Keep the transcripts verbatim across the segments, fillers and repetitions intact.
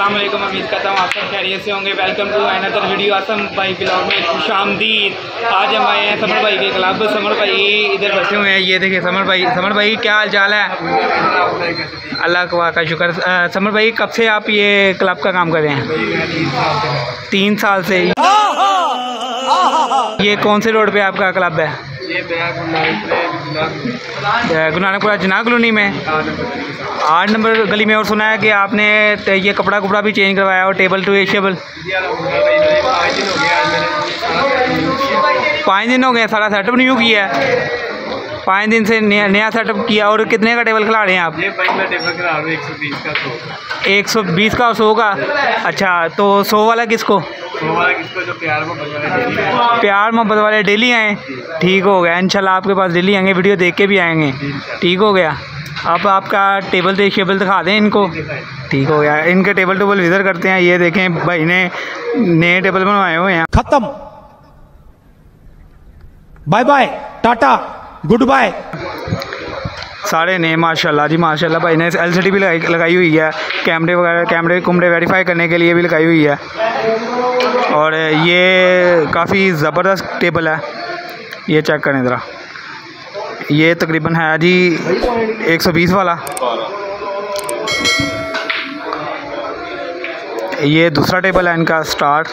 अस्सलामुअलैकुम, उम्मीद करता हूँ आप सब खैरियत से होंगे। वेलकम टू अनदर वीडियो आसम भाई ब्लॉग में खुशामदीद। आज हम आए हैं समर भाई के क्लब। समर भाई इधर बैठे हुए हैं, ये देखिए समर भाई। समर भाई क्या हाल चाल है? अल्लाह का शुक्र। समर भाई कब से आप ये क्लब का काम कर रहे हैं? तीन साल से। ये कौन से रोड पे आपका क्लब है? ये गुरु नानकपुरा जना कॉलोनी में आठ नंबर गली में। और सुना है कि आपने ये कपड़ा कुपड़ा भी चेंज करवाया और टेबल टू टेबल। पाँच दिन हो गए, सारा सेटअप न्यू किया है। पाँच दिन से नया नया सेटअप किया। और कितने का टेबल खिला रहे हैं आप? ये भाई मैं टेबल खिला रहा हूँ एक सौ बीस का सौ एक सौ बीस का और सौ का। अच्छा, तो सौ वाला किसको? सौ वाला किसको? जो प्यार मोहब्बत वाले डेली आए। प्यार मोहब्बत वाले डेली आए। ठीक हो गया, इंशाल्लाह आपके पास डेली आएंगे, वीडियो देख के भी आएंगे। ठीक हो गया। आप आपका टेबल टेबल दिखा दें इनको। ठीक हो गया, इनके टेबल टेबल विज़िट करते हैं। ये देखें भाई ने नए टेबल बनवाए हुए हैं। खत्म, bye bye, tata, good bye. सारे नए माशाल्लाह जी माशाल्लाह। भाई ने एलसीडी भी लगाई लगाई हुई है, कैमरे वगैरह कैमरे कुमरे वेरीफाई करने के लिए भी लगाई हुई है। और ये काफ़ी ज़बरदस्त टेबल है, ये चेक करें ज़रा। ये तकरीबन है जी एक सौ बीस वाला। ये दूसरा टेबल है इनका स्टार्ट।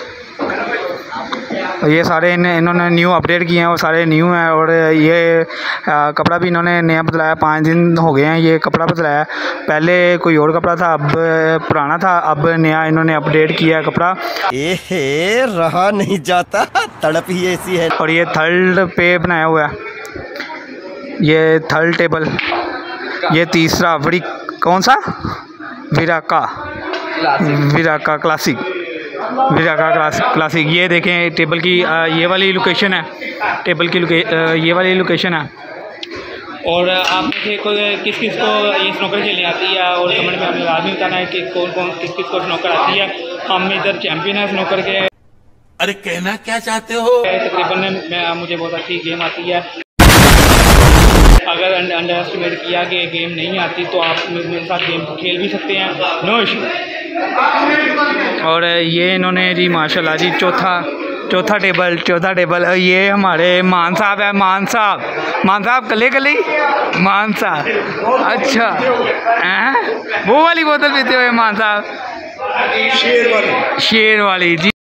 ये सारे इन इन्होंने न्यू अपडेट किए हैं और सारे न्यू हैं। और ये आ, कपड़ा भी इन्होंने नया बदलाया। पाँच दिन हो गए हैं ये कपड़ा बदलाया। पहले कोई और कपड़ा था, अब पुराना था, अब नया इन्होंने अपडेट किया है कपड़ा। एहे, रहा नहीं जाता, तड़प ही ऐसी है। और ये थर्ड पे बनाया हुआ है, ये थर्ड टेबल। ये तीसरा बड़ी कौन सा? विराका विराका क्लासिक विराका क्लास क्लासिक। ये देखें टेबल की आ, ये वाली लोकेशन है, टेबल की लोके, आ, ये वाली लोकेशन है। और आप में से कोई किस किस को ये स्नोकर खेलने आती है और कमेंट में हमें लाजमी बताना है कि कौन कौन किस किस को स्नोकर आती है। हम इधर चैम्पियन है स्नोकर के। अरे कहना क्या चाहते हो? तकरीबन मैं मुझे बहुत अच्छी गेम आती है। अगर अंडर एस्टिमेट किया कि गेम नहीं आती तो आप मेरे साथ गेम खेल भी सकते हैं, नो इशू। और ये इन्होंने जी माशाल्लाह जी चौथा चौथा टेबल चौथा टेबल। ये हमारे मान साहब है, मान साहब मान साहब कले कले मान साहब। अच्छा हैं, वो वाली बोतल पीते हुए मान साहब, शेर वाली शेर वाली जी।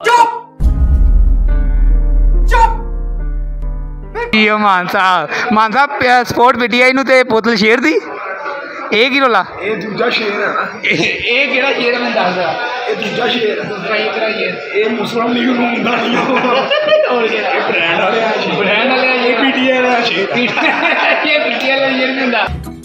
यो मान साहब मान साहब स्पोर्ट पीटीआई नूं ते बोतल शेर दी एक ही रोला। ये दूजा शेर है ना। एक केड़ा शेर है मैं दस रहा। ये दूजा शेर है। दूसरा ये केड़ा शेर? ये मुस्लिम लीग नूं मुंडा नहीं हो। और केड़ा? ये ब्रांड वाले हैं, ब्रांड वाले हैं। ये पीटीआई वाला शेर। ये पीटीआई वाला शेर नहीं हुंदा।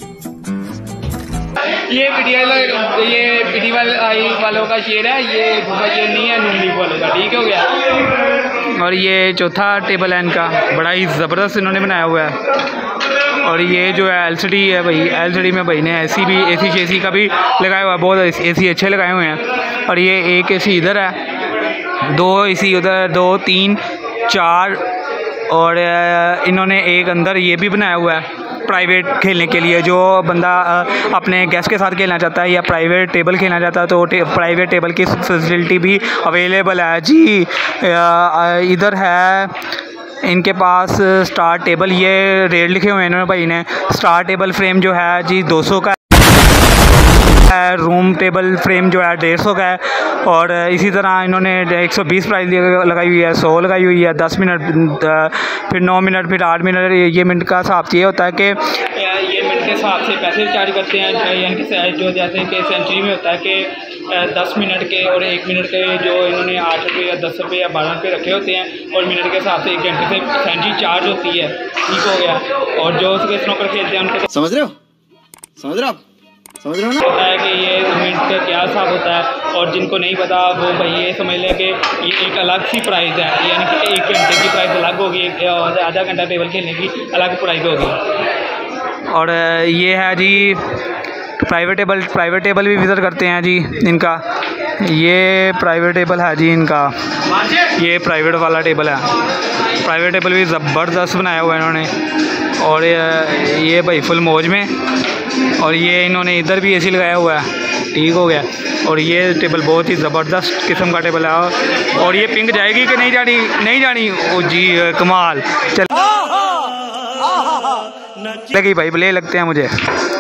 ये पीटीआई वाला ये पीटीआई वालों का शेर है, ये दूसरा शेर नहीं है नून लीग वालों का। ठीक हो गया। और ये चौथा टेबल है इनका, बड़ा ही ज़बरदस्त इन्होंने बनाया हुआ है। और ये जो है एलसीडी है भाई, एलसीडी में भाई ने एसी भी एसी शेसी का भी लगाया हुआ है, बहुत एसी अच्छे लगाए हुए हैं। और ये एक एसी इधर है, दो एसी उधर, दो तीन चार। और इन्होंने एक अंदर ये भी बनाया हुआ है प्राइवेट खेलने के लिए। जो बंदा अपने गेस्ट के साथ खेलना चाहता है या प्राइवेट टेबल खेलना चाहता है तो टे, प्राइवेट टेबल की फैसिलिटी भी अवेलेबल है जी। इधर है इनके पास स्टार टेबल, ये रेट लिखे हुए हैं इन्होंने भाई ने। स्टार टेबल फ्रेम जो है जी दो सौ का है, रूम टेबल फ्रेम जो है डेढ़ सौ का है। और इसी तरह इन्होंने एक सौ बीस प्राइस लगाई हुई है, सौ लगाई हुई है, दस मिनट, फिर नौ मिनट, फिर आठ मिनट। ये मिनट का हिसाब ये होता है कि ये मिनट के हिसाब से पैसे चार्ज करते हैं। यानी कि जो जैसे कि सेंचुरी में होता है कि दस मिनट के और एक मिनट के जो इन्होंने आठ रुपये या दस रुपये या बारह रुपये रखे होते हैं। और मिनट के हिसाब से एक घंटे से सेंचुरी चार्ज होती है। ठीक हो गया। और जो उसके स्नोकर खेलते हैं उनके समझ रहे हो समझ रहे हो आप समझ रहे हो ना? पता है कि ये मिनट का क्या हिसाब होता है। और जिनको नहीं पता वो भाई ये समझ लें कि ये एक अलग सी प्राइस है, यानी कि एक घंटे की प्राइस अलग होगी और आधा घंटा टेबल खेलने की अलग प्राइस होगी। और ये है जी प्राइवेट टेबल। प्राइवेट टेबल भी विज़िट करते हैं जी इनका। ये प्राइवेट टेबल है जी इनका, ये प्राइवेट वाला टेबल है। प्राइवेट टेबल भी ज़बरदस्त बनाया हुआ है इन्होंने। और ये भाई फुल मौज में। और ये इन्होंने इधर भी एसी लगाया हुआ है। ठीक हो गया। और ये टेबल बहुत ही ज़बरदस्त किस्म का टेबल है। और ये पिंक जाएगी कि नहीं जानी? नहीं जानी। ओ जी कमाल। चल लगी भाई, ले लगते हैं मुझे।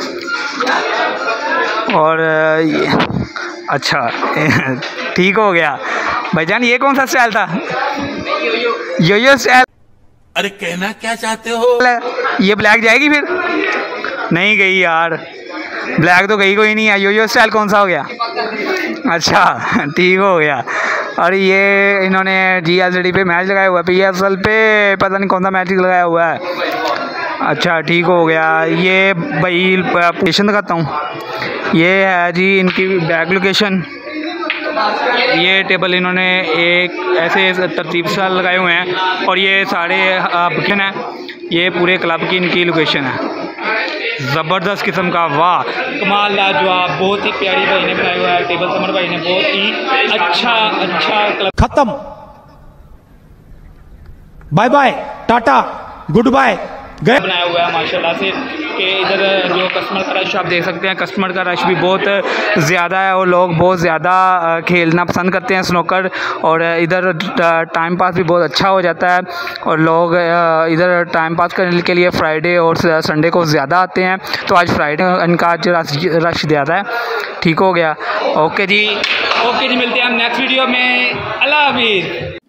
और ये अच्छा ठीक हो गया भाईजान। ये कौन सा स्टाइल था? Yo yo style. अरे कहना क्या चाहते हो? ये ब्लैक जाएगी फिर? नहीं गई यार, ब्लैक तो गई कोई नहीं है। यो यो स्टाइल कौन सा हो गया? अच्छा ठीक हो गया। और ये इन्होंने जी एल सी डी पे मैच लगाया हुआ है, पी एस एल पे पता नहीं कौन सा मैच लगाया हुआ है। अच्छा ठीक हो गया। ये भाई लोकेशन दिखाता हूँ। ये है जी इनकी बैक लोकेशन। ये टेबल इन्होंने एक ऐसे तरतीब से लगाए हुए हैं और ये सारे बटन हैं। ये पूरे क्लब की इनकी लोकेशन है। ज़बरदस्त किस्म का, वाह कमाल लाजवाब, बहुत ही प्यारी भाई ने बनाया हुआ है टेबल। समर भाई ने बहुत ही अच्छा अच्छा क्लब। खत्म, bye bye tata good bye गए बनाया हुआ है माशाल्लाह से। कि इधर जो कस्टमर का रश आप देख सकते हैं, कस्टमर का रश भी बहुत ज़्यादा है और लोग बहुत ज़्यादा खेलना पसंद करते हैं स्नूकर। और इधर टाइम पास भी बहुत अच्छा हो जाता है और लोग इधर टाइम पास करने के लिए फ्राइडे और संडे को ज़्यादा आते हैं। तो आज फ्राइडे इनका आज रश ज़्यादा है। ठीक हो गया। ओके जी, ओके जी, मिलते हैं हम नेक्स्ट वीडियो में। अल्लाह हाफिज़।